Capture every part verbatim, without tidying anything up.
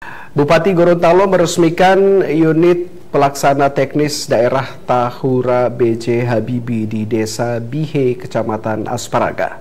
Bupati Gorontalo meresmikan unit pelaksana teknis daerah Tahura B J Habibie di Desa Bihe, Kecamatan Asparaga.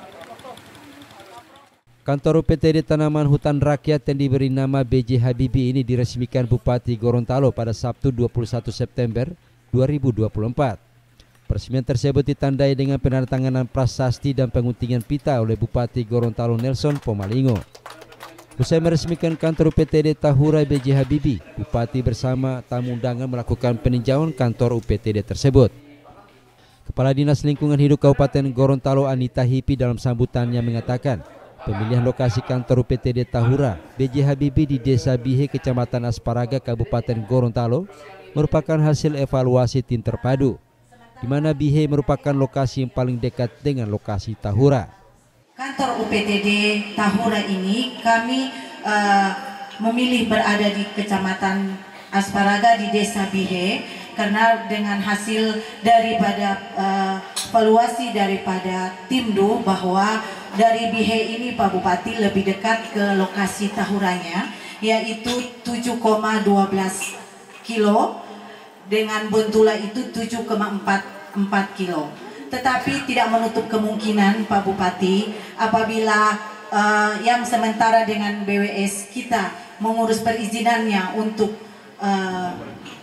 Kantor U P T D Tanaman Hutan Rakyat yang diberi nama B J Habibie ini diresmikan Bupati Gorontalo pada Sabtu dua puluh satu September dua ribu dua puluh empat. Peresmian tersebut ditandai dengan penandatanganan prasasti dan penguntingan pita oleh Bupati Gorontalo Nelson Pomalingo. Usai meresmikan kantor U P T D Tahura B J Habibie, Bupati bersama tamu undangan melakukan peninjauan kantor U P T D tersebut. Kepala Dinas Lingkungan Hidup Kabupaten Gorontalo Anita Hipi dalam sambutannya mengatakan, pemilihan lokasi kantor U P T D Tahura B J Habibie di Desa Bihe, Kecamatan Asparaga, Kabupaten Gorontalo merupakan hasil evaluasi tim terpadu, di mana Bihe merupakan lokasi yang paling dekat dengan lokasi Tahura. Kantor U P T D Tahura ini kami uh, memilih berada di Kecamatan Asparaga di Desa Bihe karena dengan hasil daripada uh, evaluasi daripada Timdu bahwa dari Bihe ini Pak Bupati lebih dekat ke lokasi Tahuranya, yaitu tujuh koma satu dua kilo dengan Bontula itu tujuh koma empat empat kilo. Tetapi tidak menutup kemungkinan Pak Bupati apabila uh, yang sementara dengan B W S kita mengurus perizinannya untuk uh,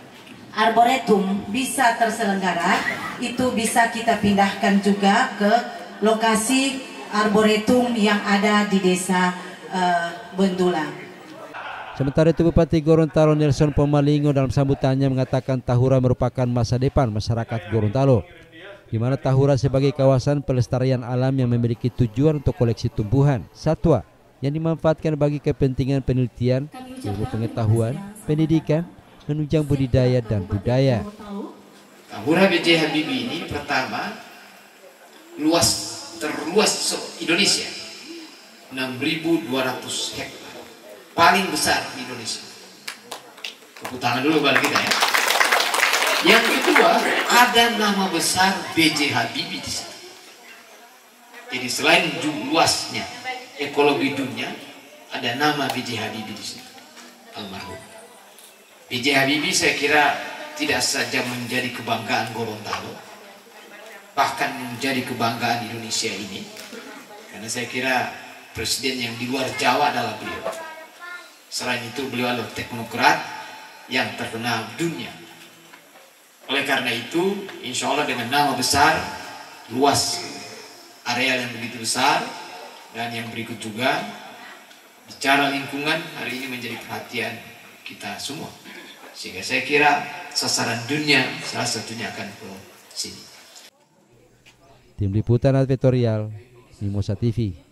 arboretum bisa terselenggara, itu bisa kita pindahkan juga ke lokasi arboretum yang ada di Desa uh, Bontula. Sementara itu Bupati Gorontalo Nelson Pomalingo dalam sambutannya mengatakan Tahura merupakan masa depan masyarakat Gorontalo, di mana Tahura sebagai kawasan pelestarian alam yang memiliki tujuan untuk koleksi tumbuhan, satwa yang dimanfaatkan bagi kepentingan penelitian, ilmu pengetahuan, pendidikan, menunjang budidaya dan budaya. Tahura B J Habibie ini pertama luas terluas Indonesia, enam ribu dua ratus hektar, paling besar di Indonesia. Tepuk tangan dulu bagi kita ya. Yang kedua, ada nama besar B J Habibie di situ. Jadi selain luasnya ekologi dunia, ada nama B J Habibie di situ. Almarhum B J Habibie saya kira tidak saja menjadi kebanggaan Gorontalo, bahkan menjadi kebanggaan Indonesia ini. Karena saya kira presiden yang di luar Jawa adalah beliau. Selain itu beliau adalah teknokrat yang terkenal dunia. Oleh karena itu, insya Allah dengan nama besar, luas area yang begitu besar, dan yang berikut juga, bicara lingkungan hari ini menjadi perhatian kita semua. Sehingga saya kira sasaran dunia salah satunya akan ke sini. Tim Liputan Advertorial, Mimosa T V.